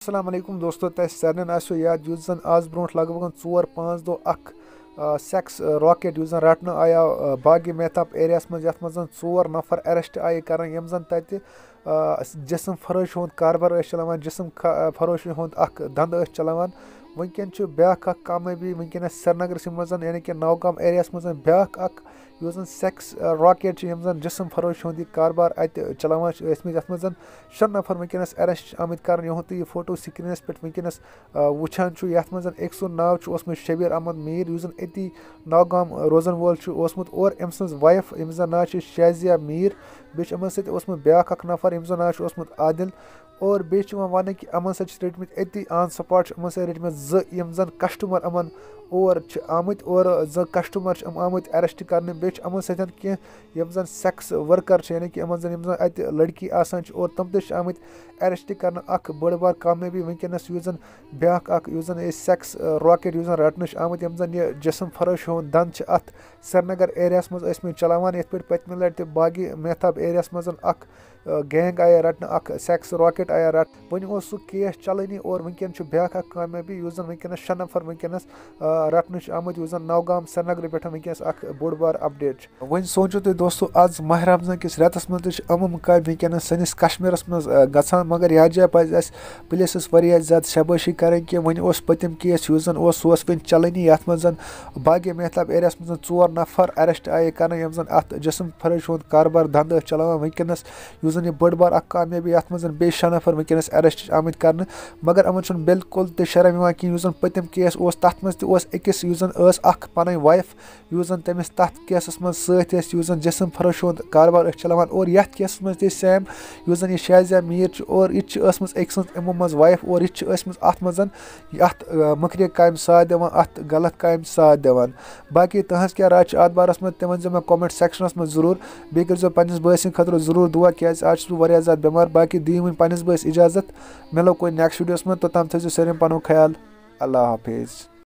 अस्सलाम वालेकुम दोस्तों, तह सारे आसो याद युस जन आज ब्रोट लगभग 4-5 दो सेक्स रॉकेट युस जन रटने आया बागी मेहताब एरिया मज यथ मज 4 नफर अरेस्ट आए कर यम जन तत जिसम फरोश हुंद कारबार चलान जिसम फरोशी हुंद धंध चलान वनकन ब्या कामयाबी वनकस श्रीनगर मज यानी कि नौगाम एरिया मज ब्या युस जन सेक्स रॉकेट यम जन जिसम फरोश हुंद यह कारबार अत चलान यथ मज 6 नफर वनकस अरेस्ट आमत कर यह तुम फोटो स्क्रीनस पे वनकस वुचान यथ मज एक सुंद नाव शबीर अहमद मीर यु जन अति नौगाम रोजन वोल और अम सज वाइफ यम जन नाव शाजिया मीर बेम सत ब्या नफर यम जन नाव आदिल और बेच वन कि अमन सत रटमत अति ऑन स्पॉट अमन सत रटमत जम जन कस्टमर अमन और आमत और कस्टमर आमत अरेस्ट करने बेच अमन सत कम जन सेक्स वर्कर यानी कि अमन जन अत लड़की आसान और तम तमत अरेस्ट कर बड़ बार कामयाबी वनकस जन ब्या जन सेक्स रॉकेट जन रटन आमत यम जन यह जिसम फरोश हुंद धंध अत श्रीनगर एरिया मज चलान ये पत्म लट बागी मेहताब एरिया मज गैंग आया रटन सेक्स रॉकेट आया रट वन सह केस चलानी और वनकन ब्या कामयाबी जन वनकस 6 नफर वनकस रटन आमत जन नौगाम श्रीनगर पे वनकस बोड़ बार अपडेट वन सोचो तुम दोस्तों आज माह रमजान किस रेतस मज अमम का वनकस सनिस कश्मीरस मज गसान मगर यह जाए पज पुलिस ज्यादा शाबाशी करें कि वन पतम केस जन वन चलानी ये मज बागी मेहताब एरिया मज 4 नफर अरेस्ट आए कर यम जन अत जिसम फरोश हुंद कारबार धंध चलान वनकस यह बड़ बार कामयाबी ये मज 6 नफर वनकस अरेस्ट आमत कर मगर अमन बिल्कुल तो शर्म कि पतम केस तथ मज अकिस पन वाइफ जन तमिस तथ केसस मज जन जिसम फरोश हुंद कारबार चलान और ये केसस मज सेम जन यह शाजिया मीर और यह अक इमो मज वाइफ और यह अत मज मुखर काम साथ दिवान अत गलत काम साथ दिवान बाकी तहस क्या राय अत बारस मज तम वो कमेंट सेक्शनस मज जरूर बे कर पन्नस बस खतर जरूर दुआ क्या आज ज़्यादा बेमार बाकी दी वन पन्नस बस इजाज़त मिलो कोई नेक्स्ट वीडियोस में तोताम थो सारे पनो ख्याल अल्लाह हाफिज़।